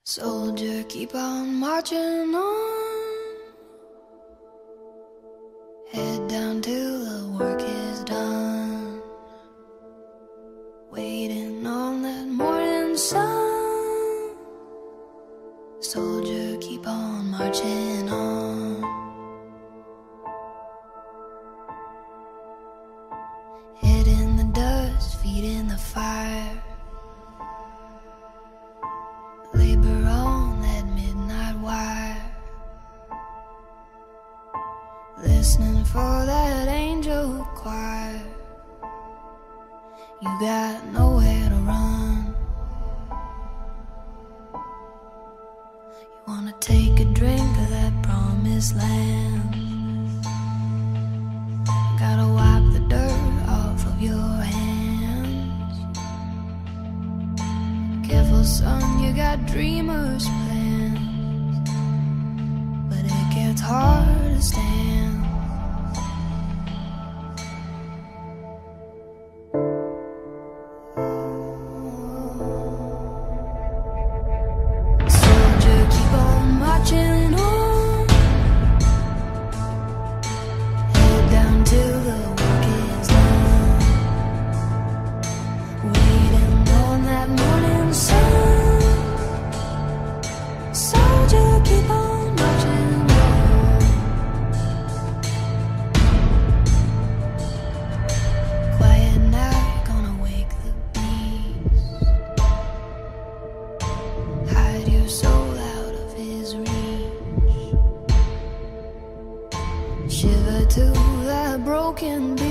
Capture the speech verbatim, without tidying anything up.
Soldier, keep on marching on. Head down till the work is done. Waiting on that morning sun. Soldier, keep on marching on. Head in the dust, feet in the fire. Labor on that midnight wire, listening for that angel choir. You got nowhere to run. You wanna take a drink of that promised land. Gotta wipe the dirt off of your hands. Careful son, you got dreamers' plans, but it gets hard to stand. Soldier, keep on marching on. Head down till the work is done. Waiting on that morning sun. Soldier, keep on marching on. Quiet night, gonna wake the beast. Hide your soul out of his reach. Shiver to that broken beat.